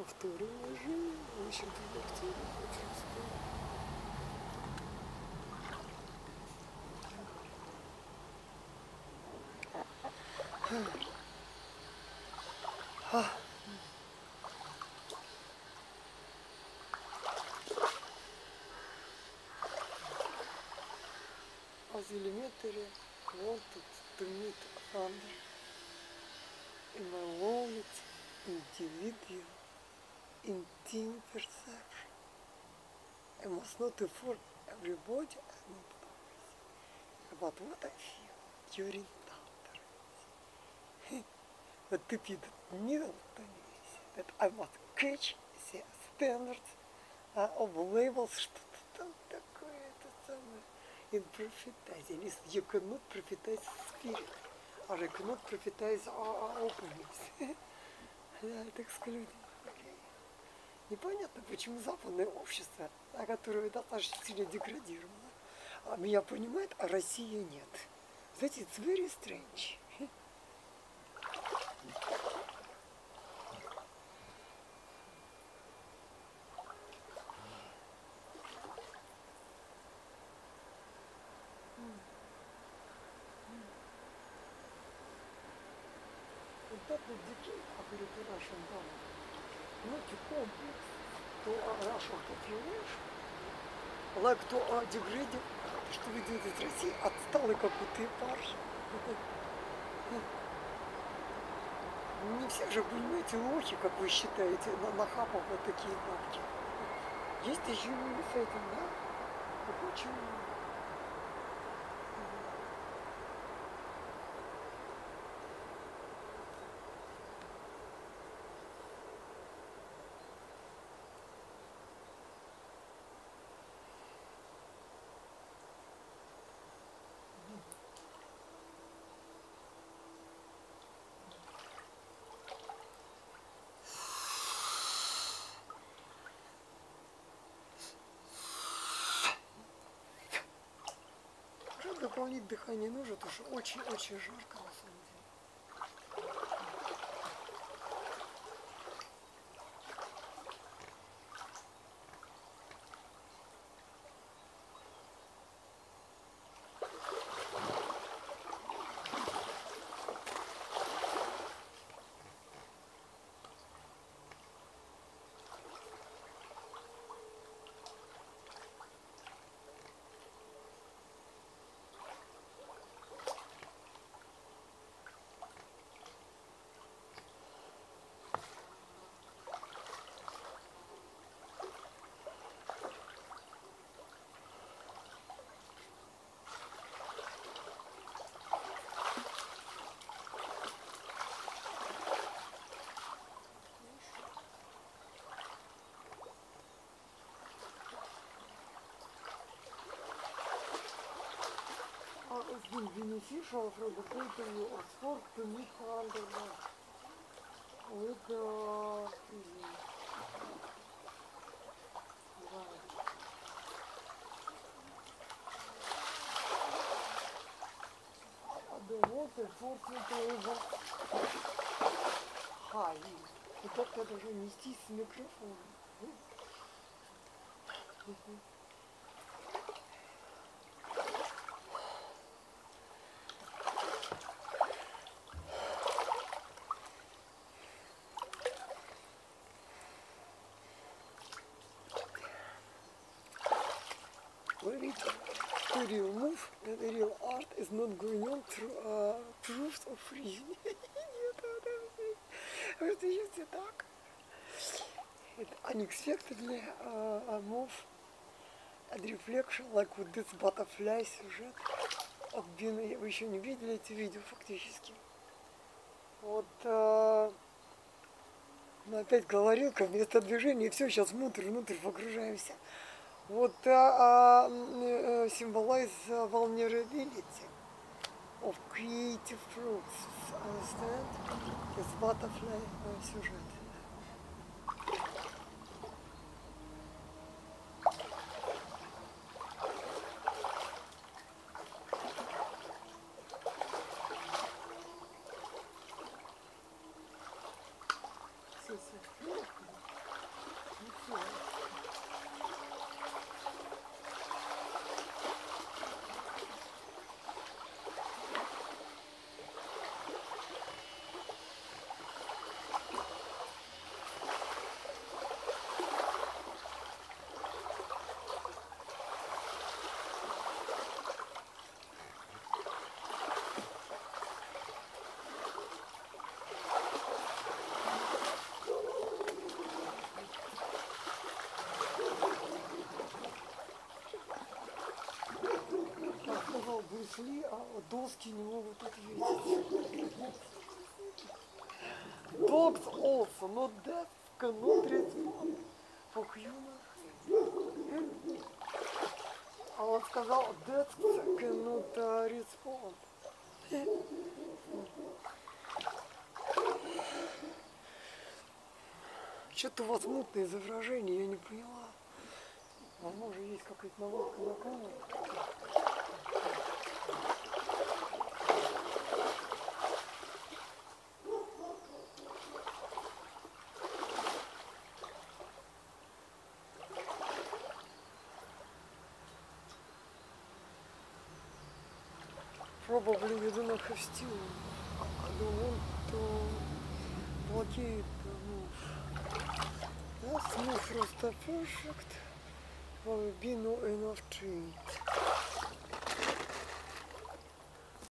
Повторимо жизнь, в общем-то, бактерии просто. As elementary wanted to meet thunder in my wallet, individual, intimate perception. I must not inform everybody about what I feel during thunder. But to be the middle that I must catch the standards of labels, что-то там такое, это самое. In prophetizing, you cannot prophetize spirit, or you cannot prophetize openness. Да, так сказать. Непонятно, почему западное общество, которое достаточно сильно деградировано, меня понимает, а России нет. Знаете, it's very strange. Вот that would decay, according to Russian government. Not to complex to Russian population, like to degrading, что вы делаете из России, отсталый какой-то парш. Не все же, понимаете, лохи, как вы считаете, нахапав вот такие бабки. Есть еще люди с этим, да? Ну почему? Дополнить дыхание нужно, потому что очень-очень жарко на самом деле. It's been beneficial for the people of sport to meet under with the water fortunately was high. И как-то даже нести с микрофоном. To real move and the real art is not going on through proofs of freezing. What is так? It unexpectedly move and reflection, like with this butterfly сюжет. Вы еще не видели эти видео фактически. Вот, опять говорилка вместо движения, все, сейчас внутрь погружаемся. Вот symbolize vulnerability of creative process, understand? This butterfly сюжет. доски не могут ответить. Dogs also not deaf cannot respond for human. А он сказал, dogs cannot respond. Что-то у вас мутное изображение, я не поняла. Возможно, есть какая-то наводка на камеру. Probably you do not have steel. I don't want to blockade the move. That's move was the perfect. Will be no enough trade.